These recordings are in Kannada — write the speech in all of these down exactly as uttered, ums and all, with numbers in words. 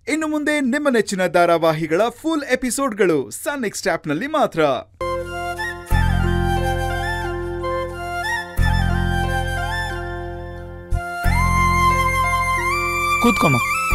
ಇನ್ನು ಮುಂದೆ ನಿಮ್ಮ ನೆಚ್ಚಿನ ಧಾರಾವಾಹಿಗಳ ಫುಲ್ ಎಪಿಸೋಡ್ಗಳು ಸನ್ ನೆಕ್ಸ್ಟ್ ಆಪ್ನಲ್ಲಿ ಮಾತ್ರ. ಕೂತ್ಕೊಮ್ಮ.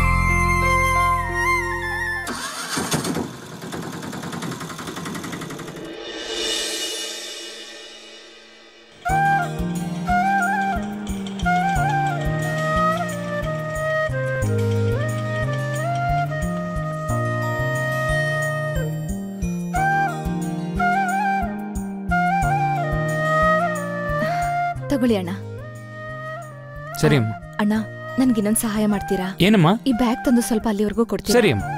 ತಗೊಳ್ಳಿ ಅಣ್ಣ. ಸರಿ ಅಮ್ಮ. ಅಣ್ಣ, ನನ್ಗಿನ್ನೊಂದು ಸಹಾಯ ಮಾಡ್ತೀರಾ? ಏನಮ್ಮ? ಈ ಬ್ಯಾಗ್ ತಂದು ಸ್ವಲ್ಪ ಅಲ್ಲಿವರೆಗೂ ಕೊಡ್ತೀರಾ? ಸರಿ ಅಮ್ಮ.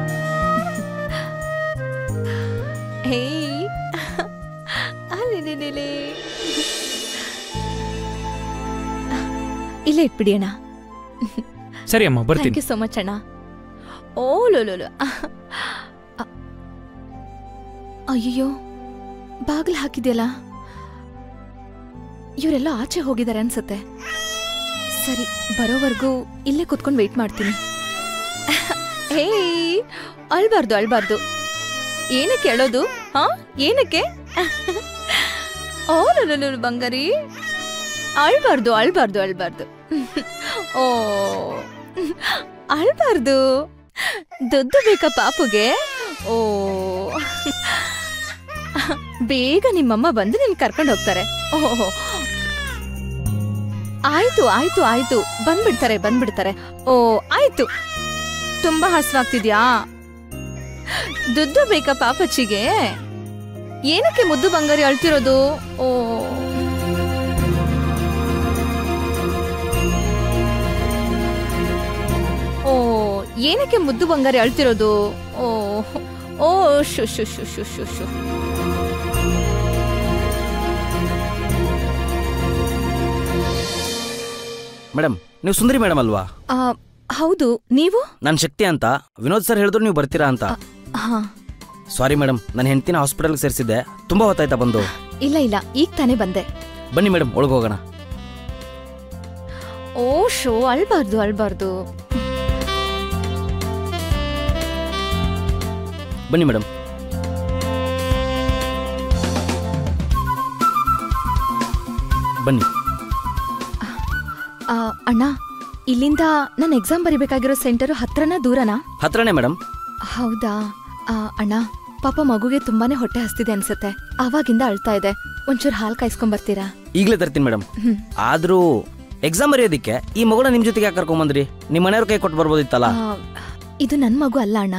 ಇಲ್ಲೇ ಇಟ್ಬಿಡಿ ಅಣ್ಣ. ಸರಿ ಅಮ್ಮ, ಬರ್ತೀನಿ. ಥ್ಯಾಂಕ್ ಯು ಸೋ ಮಚ್ ಅಣ್ಣ. ಓ ಲೋಲೋ, ಅಯ್ಯೋ ಬಾಗಿಲು ಹಾಕಿದ್ಯಲ್ಲ. ಇವರೆಲ್ಲ ಆಚೆ ಹೋಗಿದ್ದಾರೆ ಅನ್ಸುತ್ತೆ. ಸರಿ, ಬರೋವರೆಗೂ ಇಲ್ಲೇ ಕುತ್ಕೊಂಡು ವೇಟ್ ಮಾಡ್ತೀನಿ. ಹೇ, ಅಳ್ಬಾರ್ದು ಅಳ್ಬಾರ್ದು. ಏನಕ್ಕೆ ಹೇಳೋದು? ಹಾ, ಏನಕ್ಕೆ? ಓ ಲೋಲೋ ಬಂಗಾರಿ, ಅಳ್ಬಾರ್ದು ಅಳ್ಬಾರ್ದು ಅಳ್ಬಾರ್ದು. ಓ, ಅಳ್ಬಾರ್ದು. ದುಡ್ಡು ಬೇಕಾ ಪಾಪುಗೆ? ಓ, ಬೇಗ ನಿಮ್ಮಮ್ಮ ಬಂದು ನಿನ್ ಕರ್ಕೊಂಡು ಹೋಗ್ತಾರೆ. ಓಹೋ, ಆಯ್ತು ಆಯ್ತು ಆಯ್ತು, ಬಂದ್ಬಿಡ್ತಾರೆ ಬಂದ್ಬಿಡ್ತಾರೆ. ಓ ಆಯ್ತು. ತುಂಬಾ ಹಸ್ವಾಗ್ತಿದ್ಯಾ? ದುಡ್ಡು ಬೇಕಾ ಪಾಪಚ್ಚಿಗೆ? ಏನಕ್ಕೆ ಮುದ್ದು ಬಂಗಾರಿ ಅಳ್ತಿರೋದು? ಓ, ಓ ಏನಕ್ಕೆ ಮುದ್ದು ಬಂಗಾರಿ ಅಳ್ತಿರೋದು? ಓ ಓ ಶು ಶು ಶು ಶು ಶು ಶು. ಮೇಡಮ್, ನೀವು ಸುಂದರಿ ಮೇಡಮ್ ಅಲ್ವಾ? ಹೌದು, ನೀವು? ನಾನು ಶಕ್ತಿ ಅಂತ. ವಿನೋದ್ ಸರ್ ಹೇಳಿದ್ರು ನೀವು ಬರ್ತೀರಾ ಅಂತ. ಸಾರಿ ಮೇಡಮ್, ನನ್ನ ಹೆಂಡತಿನ ಹಾಸ್ಪಿಟಲ್ಗೆ ಸೇರಿಸಿದ್ದೆ. ತುಂಬಾ ಹೊತ್ತಾಯ್ತಾ ಬಂದು? ಇಲ್ಲ ಇಲ್ಲ, ಈಗ ತಾನೇ ಬಂದೆ. ಬನ್ನಿ ಮೇಡಮ್, ಒಳಗೆ ಹೋಗೋಣ. ಓ ಶೋ, ಅಳ್ಬಾರ್ದು ಅಳ್ಬಾರ್ದು. ಬನ್ನಿ ಮೇಡಮ್. ಬನ್ನಿ. ಅಣ್ಣ, ಇಲ್ಲಿಂದ ನನ್ನ ಎಕ್ಸಾಮ್ ಬರಿಬೇಕಾಗಿರೋ ಸೆಂಟರ್ ಹತ್ರನಾ ದೂರನಾ? ಹತ್ರನೇ ಮೇಡಮ್. ಹೌದಾ? ಅಣ್ಣ, ಪಾಪ ಮಗುಗೆ ತುಂಬಾನೇ ಹೊಟ್ಟೆ ಹಸ್ತಿದೆ ಅನ್ಸುತ್ತೆ. ಅವಾಗಿಂದ ಅಳ್ತಾ ಇದೆ. ಒಂಚೂರು ಹಾಲು ಕಾಯಿಸ್ಕೊಂಡ್ ಬರ್ತೀರಾ? ಈಗಲೇ ತರ್ತೀನಿ ಮೇಡಮ್. ಆದ್ರೂ ಎಕ್ಸಾಮ್ ಬರೆಯೋದಿಕ್ಕೆ ಈ ಮಗುನ ನಿಮ್ ಜೊತೆಗೆ ಯಾಕೆ ಕರ್ಕೊಂಡ್ ಬಂದ್ರಿ? ನಿಮ್ ಮನೆಯವ್ರ ಕೈ ಕೊಟ್ಟು ಬರ್ಬೋದಿತ್ತಲ್ಲ. ಇದು ನನ್ ಮಗು ಅಲ್ಲ ಅಣ್ಣ.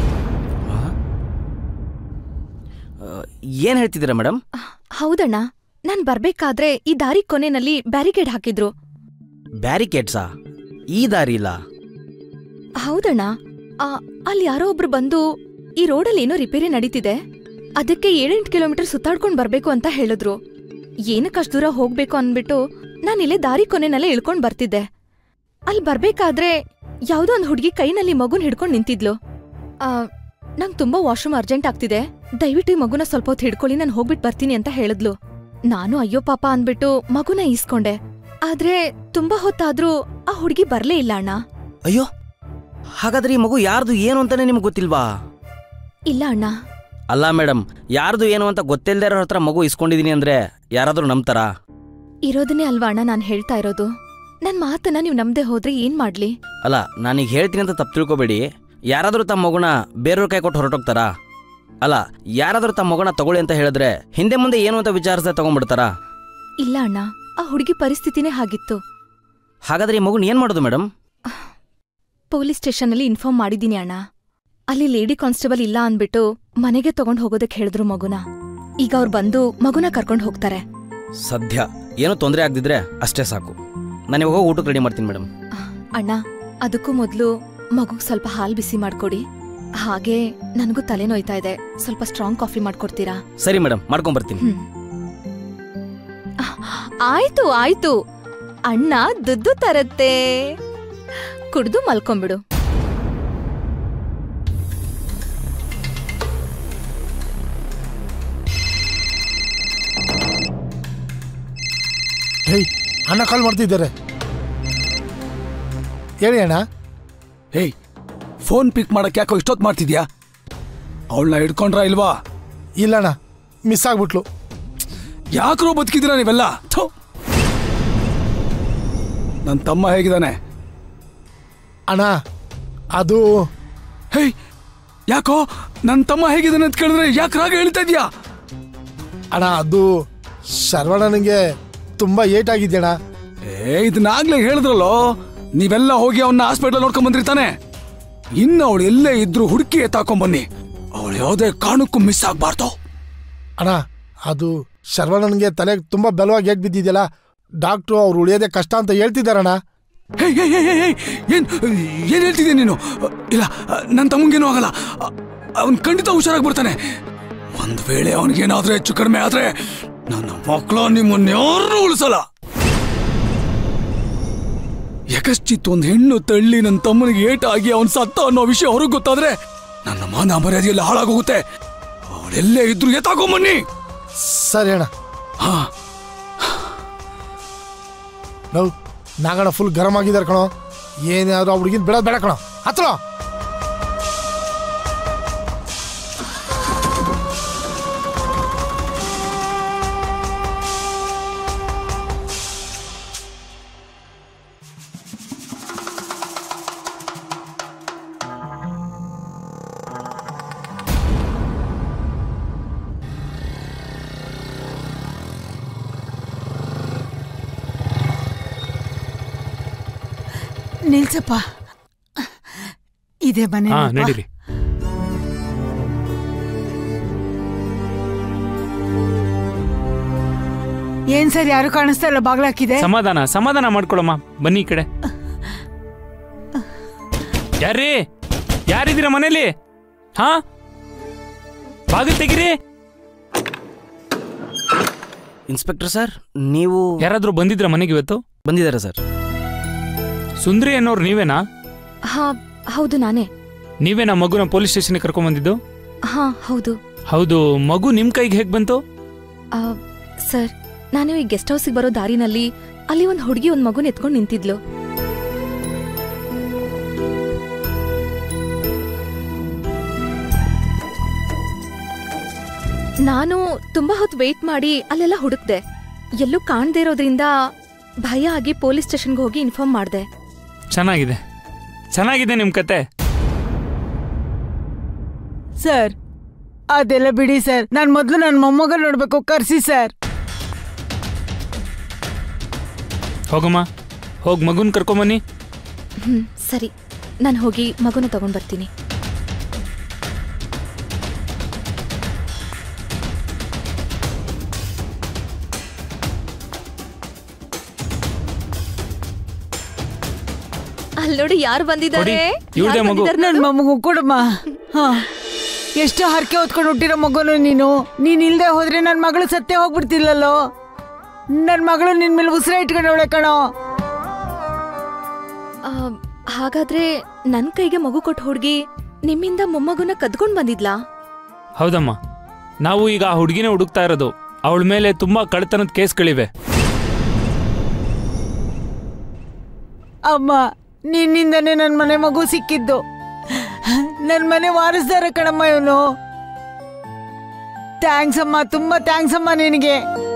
ಏನ್ ಹೇಳ್ತಿದ್ದೀರಾ ಮೇಡಮ್? ಹೌದಣ್ಣ, ನಾನ್ ಬರ್ಬೇಕಾದ್ರೆ ಈ ದಾರಿ ಕೊನೆಯಲ್ಲಿ ಬ್ಯಾರಿಕೇಡ್ ಹಾಕಿದ್ರು. ಬ್ಯಾರಿಕೇಡ್ಸಾ? ಈ ದಾರಿ ಇಲ್ಲ. ಹೌದಣ್ಣ, ಅಲ್ಲಿ ಯಾರೋ ಒಬ್ರು ಬಂದು ಈ ರೋಡಲ್ಲಿ ಏನೋ ರಿಪೇರಿ ನಡೀತಿದೆ, ಅದಕ್ಕೆ ಏಳೆಂಟು ಕಿಲೋಮೀಟರ್ ಸುತ್ತಾಡ್ಕೊಂಡ್ ಬರ್ಬೇಕು ಅಂತ ಹೇಳಿದ್ರು. ಏನಕ್ಕಷ್ಟು ದೂರ ಹೋಗ್ಬೇಕು ಅನ್ಬಿಟ್ಟು ನಾನಿಲ್ಲೇ ದಾರಿ ಕೊನೆನಲ್ಲೇ ಇಳ್ಕೊಂಡ್ ಬರ್ತಿದ್ದೆ. ಅಲ್ಲಿ ಬರ್ಬೇಕಾದ್ರೆ ಯಾವ್ದೋ ಒಂದ್ ಹುಡ್ಗಿ ಕೈನಲ್ಲಿ ಮಗುನ್ ಹಿಡ್ಕೊಂಡ್ ನಿಂತಿದ್ಲು. ಆ ನಂಗ್ ತುಂಬಾ ವಾಶ್ರೂಮ್ ಅರ್ಜೆಂಟ್ ಆಗ್ತಿದೆ, ದಯವಿಟ್ಟು ಈ ಮಗುನ ಸ್ವಲ್ಪ ಹೊತ್ತು ಹಿಡ್ಕೊಳ್ಳಿ, ನಾನು ಹೋಗ್ಬಿಟ್ಟು ಬರ್ತೀನಿ ಅಂತ ಹೇಳಿದ್ಲು. ನಾನು ಅಯ್ಯೋ ಪಾಪ ಅಂದ್ಬಿಟ್ಟು ಮಗುನ ಈಸ್ಕೊಂಡೆ. ಆದ್ರೆ ತುಂಬಾ ಹೊತ್ತಾದ್ರೂ ಆ ಹುಡ್ಗಿ ಬರ್ಲೇ ಇಲ್ಲ ಅಣ್ಣ. ಅಯ್ಯೋ, ಹಾಗಾದ್ರೆ ಈ ಮಗು ಯಾರ್ದು ಏನು ಅಂತಾನೆ ನಿಮ್ಗೆ ಗೊತ್ತಿಲ್ವಾ? ಇಲ್ಲ ಅಣ್ಣ. ಅಲ್ಲ ಮೇಡಮ್, ಯಾರ್ದು ಏನು ಅಂತ ಗೊತ್ತಿಲ್ಲದೆ ಇರೋ ಹತ್ರ ಮಗು ಇಸ್ಕೊಂಡಿದೀನಿ ಅಂದ್ರೆ ಯಾರಾದ್ರೂ ನಂಬ್ತಾರಾ? ಇರೋದನ್ನೇ ಅಲ್ವಾ ಅಣ್ಣ ನಾನ್ ಹೇಳ್ತಾ ಇರೋದು. ನನ್ ಮಾತನ್ನ ನೀವ್ ನಂಬದೆ ಹೋದ್ರೆ ಏನ್ ಮಾಡ್ಲಿ? ಅಲ್ಲ, ನಾನೀಗ ಹೇಳ್ತೀನಿ ಅಂತ ತಪ್ಪು ತಿಳ್ಕೊಬೇಡಿ. ಯಾರಾದ್ರೂ ತಮ್ಮ ಮಗುನ ಬೇರೆಯವ್ರ ಕೈ ಕೊಟ್ಟು ಹೊರಟೋಗ್ತಾರಾ? ಅಲ್ಲ, ಯಾರಾದ್ರೂ ತಮ್ಮ ಮಗುನ ತಗೊಳ್ಳಿ ಅಂತ ಹೇಳಿದ್ರೆ ಹಿಂದೆ ಮುಂದೆ ಏನು ಅಂತ ವಿಚಾರಿಸದೆ ತಗೊಂಡ್ಬಿಡ್ತಾರಾ? ಇಲ್ಲ ಅಣ್ಣ, ಆ ಹುಡುಗಿ ಪರಿಸ್ಥಿತಿನೇ ಹಾಗಿತ್ತು. ಹಾಗಾದ್ರೆ ಈ ಮಗುನ ಏನ್ ಮಾಡೋದು ಮೇಡಮ್? ಪೊಲೀಸ್ ಸ್ಟೇಷನ್ನಲ್ಲಿ ಇನ್ಫಾರ್ಮ್ ಮಾಡಿದೀನಿ ಅಣ್ಣ. ಅಲ್ಲಿ ಲೇಡಿ ಕಾನ್ಸ್ಟೇಬಲ್ ಇಲ್ಲ ಅಂದ್ಬಿಟ್ಟು ಮನೆಗೆ ತಗೊಂಡ್ ಹೋಗೋದಕ್ಕೆ ಹೇಳಿದ್ರು ಮಗುನ. ಈಗ ಅವ್ರು ಬಂದು ಮಗುನ ಕರ್ಕೊಂಡು ಹೋಗ್ತಾರೆ. ಸದ್ಯ ಏನೋ ತೊಂದರೆ ಆಗದಿದ್ರೆ ಅಷ್ಟೇ ಸಾಕು. ನಾನು ಇವಾಗ ಊಟಕ್ಕೆ ರೆಡಿ ಮಾಡ್ತೀನಿ ಮೇಡಮ್. ಅಣ್ಣ, ಅದಕ್ಕೂ ಮೊದಲು ಮಗುಗ್ ಸ್ವಲ್ಪ ಹಾಲು ಬಿಸಿ ಮಾಡ್ಕೊಡಿ. ಹಾಗೆ ನನಗೂ ತಲೆನೋಯ್ತಾ ಇದೆ, ಸ್ವಲ್ಪ ಸ್ಟ್ರಾಂಗ್ ಕಾಫಿ ಮಾಡ್ಕೊಡ್ತೀರಾ? ಸರಿ ಮೇಡಮ್, ಮಾಡ್ಕೊಂಡ್ ಬರ್ತೀನಿ. ಆಯ್ತು ಆಯ್ತು, ಅಣ್ಣ ದುಡ್ಡು ತರತ್ತೆ, ಕುಡ್ದು ಮಲ್ಕೊಂಬಿಡು. ಹೇಯ್, ಅಣ್ಣ ಕಾಲ್ ಮಾಡ್ತಿದ್ದಾರೆ. ಹೇಳಿ ಅಣ್ಣ. ಹೇಯ್, ಫೋನ್ ಪಿಕ್ ಮಾಡಕ್ ಯಾಕೋ ಇಷ್ಟೊತ್ತು ಮಾಡ್ತಿದ್ಯಾ? ಅವಳನ್ನ ಹಿಡ್ಕೊಂಡ್ರ ಇಲ್ವಾ? ಇಲ್ಲಣ್ಣ, ಮಿಸ್ ಆಗ್ಬಿಟ್ಲು. ಯಾಕ್ರೋ ಬದುಕಿದ್ದೀರಾ ನೀವೆಲ್ಲ? ನನ್ನ ತಮ್ಮ ಹೇಗಿದ್ದಾನೆ? ಅಣ್ಣ ಅದು ಹೇ, ಯಾಕೋ ನನ್ನ ತಮ್ಮ ಹೇಗಿದ್ದಾನೆ ಅಂತ ಕೇಳಿದ್ರೆ ಯಾಕೆ ರಾಗ ಹೇಳ್ತಾ ಇದೀಯಾ? ಅಣ್ಣ ಅದು ಶರವಣನಿಗೆ ತುಂಬಾ ಏಟ್ ಆಗಿದ್ಯಣ್ಣ. ಏ ಇದನ್ನಾಗ್ಲೇ ಹೇಳಿದ್ರಲ್ಲೋ, ನೀವೆಲ್ಲ ಹೋಗಿ ಅವನ್ನ ಹಾಸ್ಪಿಟಲ್ ನೋಡ್ಕೊಂಡ್ ಬಂದ್ರಿ ತಾನೆ. ಇನ್ನು ಅವಳು ಎಲ್ಲೇ ಇದ್ರು ಹುಡುಕಿ ಎತ್ತಾಕೊಂಬನ್ನಿ. ಅವಳು ಯಾವುದೇ ಕಾರಣಕ್ಕೂ ಮಿಸ್ ಆಗ್ಬಾರ್ದು. ಅಣ್ಣ ಅದು ಶರವಣನ್ಗೆ ತಲೆಗೆ ತುಂಬಾ ಬಲವಾಗಿ ಏಟ್ ಬಿದ್ದಿದ್ಯಲ್ಲ, ಡಾಕ್ಟ್ರು ಅವ್ರು ಉಳಿಯೋದೇ ಕಷ್ಟ ಅಂತ ಹೇಳ್ತಿದ್ದಾರಣ್ಣ. ಏನ್ ಏನ್ ಹೇಳ್ತಿದ್ದೀನಿ ನೀನು? ಇಲ್ಲ, ನನ್ನ ತಮ್ಮಂಗೇನೂ ಆಗಲ್ಲ. ಅವನ್ ಖಂಡಿತ ಹುಷಾರಾಗಿ ಬರ್ತಾನೆ. ಒಂದ್ ವೇಳೆ ಅವನಿಗೇನಾದ್ರೂ ಹೆಚ್ಚು ಕಡಿಮೆ ಆದ್ರೆ ನನ್ನ ಮಕ್ಕಳು ನಿಮ್ಮನ್ನ ಯಾರು ಉಳಿಸಲ್ಲ. ಯಾಕಶ್ಚಿತ್ ಒಂದ್ ಹೆಣ್ಣು ತಳ್ಳಿ ನನ್ನ ತಮ್ಮನಿಗೆ ಏಟಾಗಿ ಅವನ್ ಸತ್ತ ಅನ್ನೋ ವಿಷಯ ಹೊರಗೆ ಗೊತ್ತಾದ್ರೆ ನನ್ನ ಮಾನ ಮರ್ಯಾದೆಯಲ್ಲಿ ಹಾಳಾಗೋಗುತ್ತೆ. ಅವಳೆಲ್ಲೇ ಇದ್ರು ಎತ್ತಾಕೊಂಬನ್ನಿ. ಸರಿ ಅಣ್ಣ. ಹಾ, ನಾವು ನಾಗಣ್ಣ ಫುಲ್ ಗರಂ ಆಗಿದ್ದಾರೆ ಕಣೋ. ಏನಾದ್ರು ಆ ಹುಡುಗಿನ ಬಿಡೋದು ಬೇಡ ಕಣೋ. ಹತ್ರ ನಿಲ್ಸಪ್ಪ, ಇದೇ ಮನೆ. ಹಾ ನಡೀರಿ. ಏನ್ ಸರ್, ಯಾರು ಕಾಣಿಸ್ತಾ ಇಲ್ಲ, ಬಾಗ್ಲಾಕಿದೆ. ಸಮಾಧಾನ ಸಮಾಧಾನ ಮಾಡ್ಕೊಳಮ್ಮ, ಬನ್ನಿ ಈ ಕಡೆ. ಯಾರ್ರೀ? ಯಾರಿದ್ದೀರಾ ಮನೇಲಿ? ಹಾ, ಬಾಗಿಲು ತೆಗಿರಿ. ಇನ್ಸ್ಪೆಕ್ಟರ್ ಸರ್, ನೀವು ಯಾರಾದ್ರೂ ಬಂದಿದ್ರ ಮನೆಗೆ ಇವತ್ತು? ಬಂದಿದ್ದಾರೆ ಸರ್. ಸುಂದ್ರಿ ಅನ್ನೋರು ನೀವೇನಾ? ಹಾ ಹೌದು, ನಾನೇ. ನೀವೇನಾ ಮಗುನ ಪೊಲೀಸ್ ಸ್ಟೇಷನ್ಗೆ ಕರ್ಕೊಂಡ್ ಬಂದಿದ್ದು? ಹಾ ಹೌದು. ಹೌದು, ಮಗು ನಿಮ್ ಕೈಗೆ ಹೇಗ್ ಬಂತು? ಆ, ಸರ್, ನಾನು ಈ ಗೆಸ್ಟ್ ಹೌಸಿಗೆ ಬರೋ ದಾರಿನಲ್ಲಿ ಅಲ್ಲಿ ಒಂದ್ ಹುಡುಗಿ ಒಂದ್ ಮಗುನ ಎತ್ಕೊಂಡು ನಿಂತಿದ್ಲು. ನಾನು ತುಂಬಾ ಹೊತ್ತು ವೇಟ್ ಮಾಡಿ ಅಲ್ಲೆಲ್ಲ ಹುಡುಕ್ದೆ. ಎಲ್ಲೂ ಕಾಣದೇ ಇರೋದ್ರಿಂದ ಭಯ ಆಗಿ ಪೊಲೀಸ್ ಸ್ಟೇಷನ್ಗೆ ಹೋಗಿ ಇನ್ಫಾರ್ಮ್ ಮಾಡ್ದೆ. ಚೆನ್ನಾಗಿದೆ ಚೆನ್ನಾಗಿದೆ ನಿಮ್ ಕತೆ. ಸರ್ ಅದೆಲ್ಲ ಬಿಡಿ ಸರ್, ನಾನ್ ಮೊದ್ಲು ನನ್ನ ಮೊಮ್ಮಗ ನೋಡ್ಬೇಕು, ಕರ್ಸಿ ಸರ್. ಹೋಗಮ್ಮ, ಹೋಗ್ ಮಗುನ್ ಕರ್ಕೊಂಬನ್ನಿ. ಹ್ಮ್ ಸರಿ, ನಾನು ಹೋಗಿ ಮಗುನ ತಗೊಂಡ್ ಬರ್ತೀನಿ. ಅಲ್ಲಿ ನೋಡಿ ಯಾರು ಬಂದಿದ್ದಾರೆ. ನನ್ ಮೊಮ್ಮಗು ಕೊಡಮ್ಮ. ಹಾ, ಎಷ್ಟು ಹರಕೆ ಹೊತ್ಕೊಂಡು ಹುಟ್ಟಿರೋ ಮಗುನು ನೀನು. ನೀನ್ ಇಲ್ದೆ ಹೋದ್ರೆ ನನ್ ಮಗಳು ಸತ್ತೇ ಹೋಗ್ಬಿಡ್ತಿಲ್ಲಲ್ಲೋ. ನನ್ ಮಗಳು ನಿನ್ ಮೇಲೆ ಉಸಿರ ಇಟ್ಕೊಂಡವಳೆ ಕಣೋ. ಹಾಗಾದ್ರೆ ನನ್ ಕೈಗೆ ಮಗು ಕೊಟ್ಟು ಹುಡ್ಗಿ ನಿಮ್ಮಿಂದ ಮೊಮ್ಮಗುನ ಕದ್ಕೊಂಡ್ ಬಂದಿದ್ಲಾ? ಹೌದಮ್ಮ, ನಾವು ಈಗ ಆ ಹುಡುಗಿನ ಹುಡುಕ್ತಾ ಇರೋದು. ಅವಳ ಮೇಲೆ ತುಂಬಾ ಕಳ್ತನದ ಕೇಸ್ಗಳಿವೆ. ಅಮ್ಮ, ನಿನ್ನಿಂದನೇ ನನ್ ಮನೆ ಮಗು ಸಿಕ್ಕಿದ್ದು. ನನ್ ಮನೆ ವಾರಸ್ದಾರ ಕಣಮ್ಮ ಇವನು. ಥ್ಯಾಂಕ್ಸ್ ಅಮ್ಮ, ತುಂಬಾ ಥ್ಯಾಂಕ್ಸ್ ಅಮ್ಮ ನಿನಗೆ.